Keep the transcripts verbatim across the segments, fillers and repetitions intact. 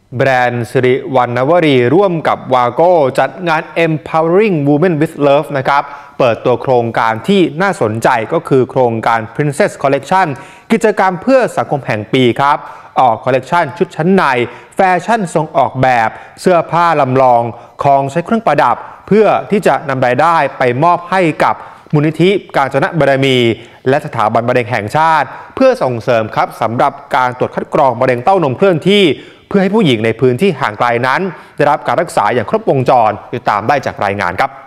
แบรนด์สิริวรรณวรีร่วมกับวาโก้จัดงาน Empowering Women with Love นะครับเปิดตัวโครงการที่น่าสนใจก็คือโครงการ Princess Collection กิจกรรมเพื่อสังคมแห่งปีครับออกคอลเลกชันชุดชั้นในแฟชั่นทรงออกแบบเสื้อผ้าลำลองของใช้เครื่องประดับเพื่อที่จะนำรายได้ไปมอบให้กับมูลนิธิกาญจนบารมีและสถาบันมะเร็งแห่งชาติเพื่อส่งเสริมครับสำหรับการตรวจคัดกรองมะเร็งเต้านมเคลื่อนที่เพื่อให้ผู้หญิงในพื้นที่ห่างไกลนั้นได้รับการรักษาอย่างครบวงจรติดตามได้จากรายงานครับ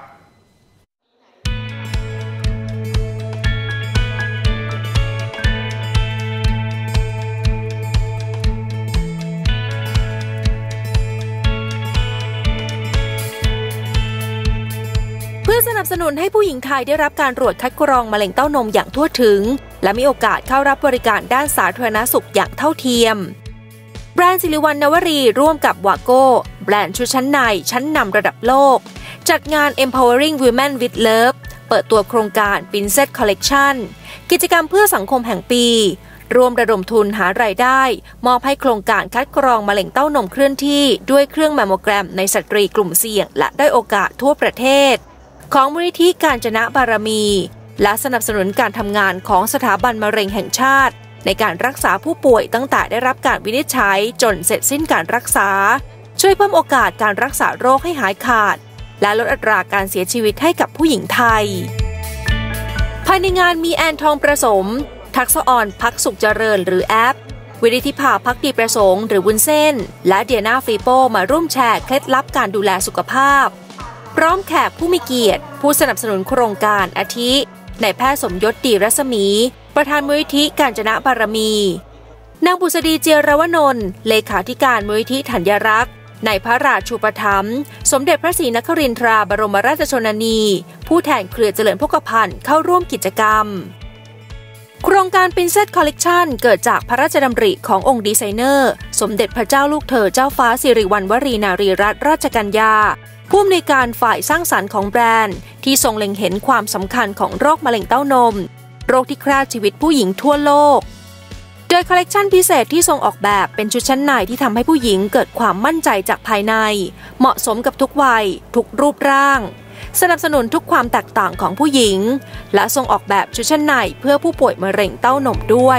เพื่อสนับสนุนให้ผู้หญิงไทยได้รับการตรวจคัดกรองมะเร็งเต้านมอย่างทั่วถึงและมีโอกาสเข้ารับบริการด้านสาธารณสุขอย่างเท่าเทียมแบรนด์สิริวรรณวรีร่วมกับวาโก้แบรนด์ชุดชั้นในชั้นนำระดับโลกจัดงาน Empowering Women with Love เปิดตัวโครงการ Princess Collection กิจกรรมเพื่อสังคมแห่งปีรวมระดมทุนหารายได้มอบให้โครงการคัดกรองมะเร็งเต้านมเคลื่อนที่ด้วยเครื่องแมมโมแกรมในสตรีกลุ่มเสี่ยงและด้อยโอกาสทั่วประเทศของมูลนิธิกาญจนบารมีและสนับสนุนการทำงานของสถาบันมะเร็งแห่งชาติในการรักษาผู้ป่วยตั้งแต่ได้รับการวินิจฉัยจนเสร็จสิ้นการรักษาช่วยเพิ่มโอกาสการรักษาโรคให้หายขาดและลดอัตราการเสียชีวิตให้กับผู้หญิงไทยภายในงานมีแอนทองประสมทักษะอ่อนพักสุขเจริญหรือแอปวิริธิภาพักดีประสงค์หรือวุ้นเส้นและเดียนาฟีโป้มาร่วมแชร์เคล็ดลับการดูแลสุขภาพพร้อมแขกผู้มีเกียรติผู้สนับสนุนโครงการอาทินายแพทย์สมยศดีรัศมีประธานมูลนิธิกาญจนบารมีนางบุษดีเจียรวนนท์เลขาธิการมูลนิธิธัญรักษ์นายพระราชูปถัมภ์สมเด็จพระศรีนครินทราบรมราชชนนีผู้แทนเครือเจริญพกพันธ์เข้าร่วมกิจกรรมโครงการ Princess Collection เกิดจากพระราชดำริขององค์ดีไซเนอร์สมเด็จพระเจ้าลูกเธอเจ้าฟ้าสิริวัณวรีนารีรัตนราชกัญญาผู้อำนวยการฝ่ายสร้างสรรค์ของแบรนด์ที่ทรงเล็งเห็นความสำคัญของโรคมะเร็งเต้านมโรคที่ฆ่าชีวิตผู้หญิงทั่วโลกโดยคอลเลกชันพิเศษที่ทรงออกแบบเป็นชุดชั้นในที่ทำให้ผู้หญิงเกิดความมั่นใจจากภายในเหมาะสมกับทุกวัยทุกรูปร่างสนับสนุนทุกความแตกต่างของผู้หญิงและทรงออกแบบชุดชั้นในเพื่อผู้ป่วยมะเร็งเต้านมด้วย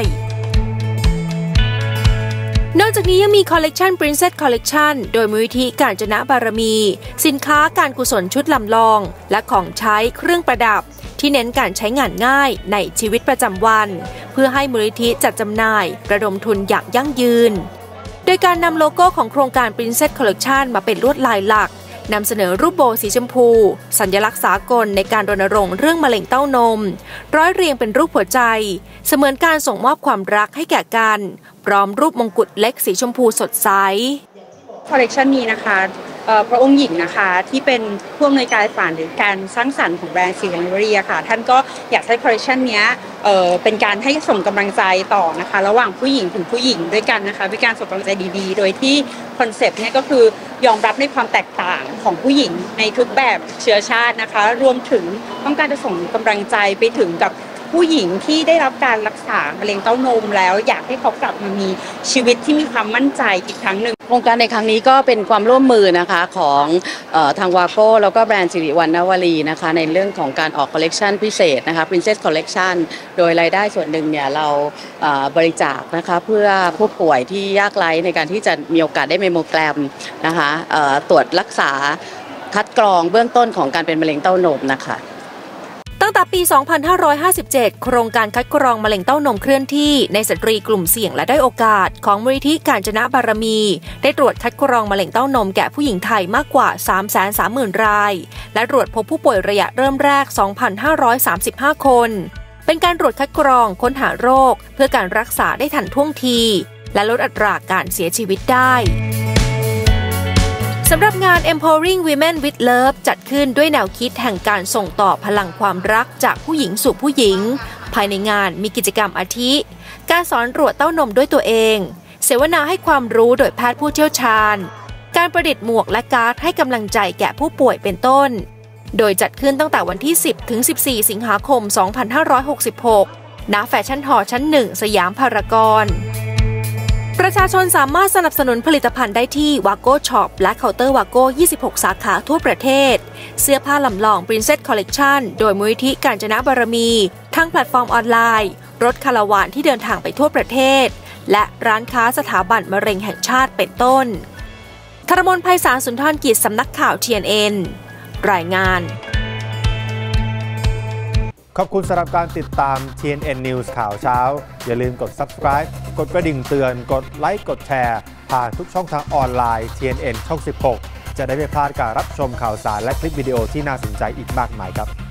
นอกจากนี้ยังมีคอลเลกชัน Princess Collection โดยมูลนิธิกาญจนบารมีสินค้าการกุศลชุดลำลองและของใช้เครื่องประดับที่เน้นการใช้งานง่ายในชีวิตประจำวันเพื่อให้มูลนิธิจัดจำหน่ายระดมทุนอย่างยั่งยืนโดยการนำโลโก้ของโครงการ Princess Collection มาเป็นลวดลายหลักนำเสนอรูปโบสีชมพูสัญลักษณ์สากลในการรณรงค์เรื่องมะเร็งเต้านมร้อยเรียงเป็นรูปหัวใจเสมือนการส่งมอบความรักให้แก่กันพร้อมรูปมงกุฎเล็กสีชมพูสดใสคอลเลกชันนี้นะคะพระองค์หญิงนะคะที่เป็นผู้อำนวยการฝ่ายหรือการสร้างสรรค์ของแบรนด์สิริวรรณวรีค่ะท่านก็อยากให้คอลเลกชันนี้เป็นการให้ส่งกำลังใจต่อนะคะระหว่างผู้หญิงถึงผู้หญิงด้วยกันนะคะเป็นการส่งกำลังใจดีๆโดยที่คอนเซปต์นี้ก็คือยอมรับในความแตกต่างของผู้หญิงในทุกแบบเชื้อชาตินะคะรวมถึงต้องการจะส่งกำลังใจไปถึงกับผู้หญิงที่ได้รับการรักษามะเร็งเต้านมแล้วอยากให้เขากลับมามีชีวิตที่มีความมั่นใจอีกครั้งหนึ่งโครงการในครั้งนี้ก็เป็นความร่วมมือนะคะของเอ่อทางวาโก้แล้วก็แบรนด์สิริวรรณวรีนะคะในเรื่องของการออกคอลเลกชันพิเศษนะคะ Princess Collection โดยรายได้ส่วนหนึ่งเนี่ยเราเอ่อบริจาคนะคะเพื่อผู้ป่วยที่ยากไร้ในการที่จะมีโอกาสได้เมมโมแกรมนะคะเอ่อตรวจรักษาคัดกรองเบื้องต้นของการเป็นมะเร็งเต้านมนะคะตั้งแต่ปี สองพันห้าร้อยห้าสิบเจ็ด โครงการคัดกรองมะเร็งเต้านมเคลื่อนที่ในสตรีกลุ่มเสี่ยงและด้อยโอกาสของมูลนิธิกาญจนบารมีได้ตรวจคัดกรองมะเร็งเต้านมแก่ผู้หญิงไทยมากกว่า สามแสนสามหมื่น รายและตรวจพบผู้ป่วยระยะเริ่มแรก สองพันห้าร้อยสามสิบห้า คนเป็นการตรวจคัดกรองค้นหาโรคเพื่อการรักษาได้ทันท่วงทีและลดอัตราการเสียชีวิตได้สำหรับงาน Empowering Women with Love จัดขึ้นด้วยแนวคิดแห่งการส่งต่อพลังความรักจากผู้หญิงสู่ผู้หญิงภายในงานมีกิจกรรมอาทิการสอนตรวจเต้านมด้วยตัวเองเสวนาให้ความรู้โดยแพทย์ผู้เชี่ยวชาญการประดิษฐ์หมวกและการ์ดให้กำลังใจแก่ผู้ป่วยเป็นต้นโดยจัดขึ้นตั้งแต่วันที่ สิบถึงสิบสี่ สิงหาคม สองพันห้าร้อยหกสิบหก ณ แฟชั่นฮอลล์ชั้นหนึ่งสยามพารากอนประชาชนสามารถสนับสนุนผลิตภัณฑ์ได้ที่ Wago Shop และเคาน์เตอร์ Wago ยี่สิบหก สาขาทั่วประเทศเสื้อผ้าลำลอง Princess Collection โดยมูลนิธิกาญจนบารมีทั้งแพลตฟอร์มออนไลน์รถคาราวานที่เดินทางไปทั่วประเทศและร้านค้าสถาบันมะเร็งแห่งชาติเป็นต้นธรมน ไพศาลสุนทรกิจสำนักข่าว ที เอ็น เอ็น รายงานขอบคุณสำหรับการติดตาม ที เอ็น เอ็น News ข่าวเช้าอย่าลืมกด Subscribe กดกระดิ่งเตือนกดไลค์กดแชร์ผ่านทุกช่องทางออนไลน์ ที เอ็น เอ็น ช่อง สิบหกจะได้ไม่พลาดการรับชมข่าวสารและคลิปวิดีโอที่น่าสนใจอีกมากมายครับ